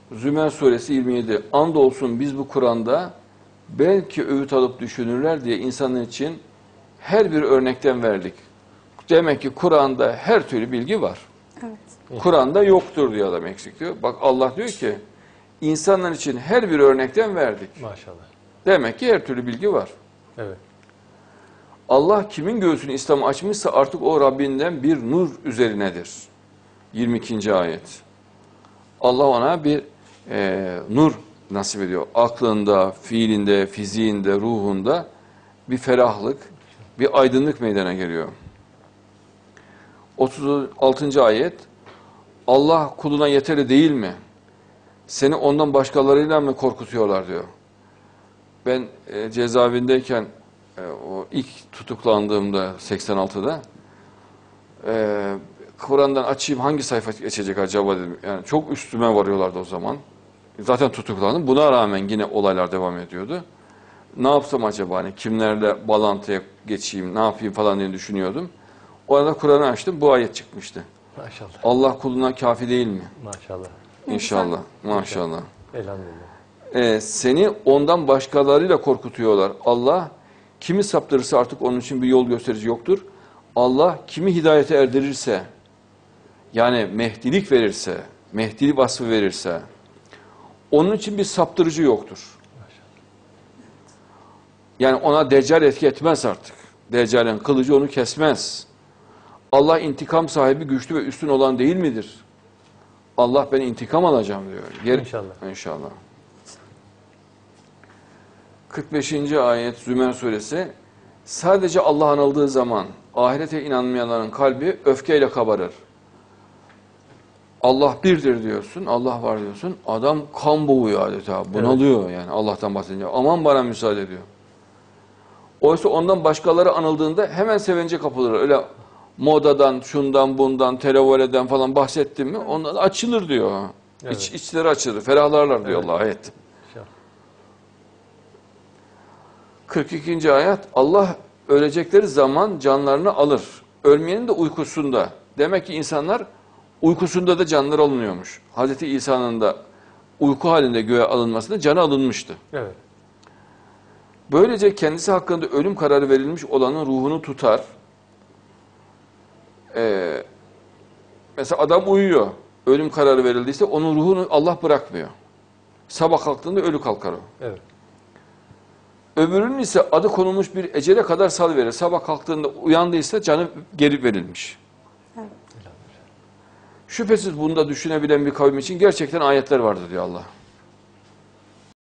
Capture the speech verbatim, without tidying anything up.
Zümer suresi yirmi yedi. Andolsun biz bu Kur'an'da belki öğüt alıp düşünürler diye insanlar için her bir örnekten verdik. Demek ki Kur'an'da her türlü bilgi var. Evet. Kur'an'da yoktur diyor adam, eksik diyor. Bak Allah diyor ki insanlar için her bir örnekten verdik. Maşallah. Demek ki her türlü bilgi var. Evet. Allah kimin göğsünü İslam'a açmışsa artık o Rabbinden bir nur üzerinedir. yirmi ikinci ayet. Allah ona bir e, nur nasip ediyor. Aklında, fiilinde, fiziğinde, ruhunda bir ferahlık, bir aydınlık meydana geliyor. otuz altıncı ayet. Allah kuluna yeterli değil mi? Seni ondan başkalarıyla mı korkutuyorlar diyor. Ben e, cezaevindeyken e, o ilk tutuklandığımda seksen altıda e, Kur'an'dan açayım hangi sayfa geçecek acaba dedim. Yani çok üstüme varıyorlardı o zaman. Zaten tutuklandım. Buna rağmen yine olaylar devam ediyordu. Ne yapsam acaba, hani kimlerle bağlantıya geçeyim, ne yapayım falan diye düşünüyordum. O arada Kur'an'ı açtım, bu ayet çıkmıştı. Maşallah. Allah kuluna kafi değil mi? Maşallah. İnşallah. Maşallah. Elhamdülillah. Ee, seni ondan başkalarıyla korkutuyorlar. Allah kimi saptırırsa artık onun için bir yol gösterici yoktur. Allah kimi hidayete erdirirse, yani mehdilik verirse, mehdilik vasfı verirse, onun için bir saptırıcı yoktur. Yani ona Deccal etki etmez artık. Deccal'in kılıcı onu kesmez. Allah intikam sahibi, güçlü ve üstün olan değil midir? Allah ben intikam alacağım diyor. Ger İnşallah. İnşallah. kırk beşinci ayet Zümer suresi. Sadece Allah anıldığı zaman ahirete inanmayanların kalbi öfkeyle kabarır. Allah birdir diyorsun, Allah var diyorsun. Adam kan boğuyor adeta, bunalıyor evet. Yani Allah'tan bahsedince. Aman bana müsaade diyor. Oysa ondan başkaları anıldığında hemen sevince kapılır. Öyle modadan, şundan, bundan, televoleden falan bahsettim mi onlar açılır diyor. Evet. İç, içleri açılır, ferahlarlar diyor evet. Allah ayet. kırk ikinci ayet. Allah ölecekleri zaman canlarını alır. Ölmeyenin de uykusunda. Demek ki insanlar uykusunda da canları alınıyormuş. Hazreti İsa'nın da uyku halinde göğe alınmasında canı alınmıştı. Evet. Böylece kendisi hakkında ölüm kararı verilmiş olanın ruhunu tutar. Ee, mesela adam uyuyor. Ölüm kararı verildiyse onun ruhunu Allah bırakmıyor. Sabah kalktığında ölü kalkar o. Evet. Öbürünün ise adı konulmuş bir ecele kadar salıverir. Sabah kalktığında uyandıysa canı geri verilmiş. Evet. Şüphesiz bunda düşünebilen bir kavim için gerçekten ayetler vardır diyor Allah.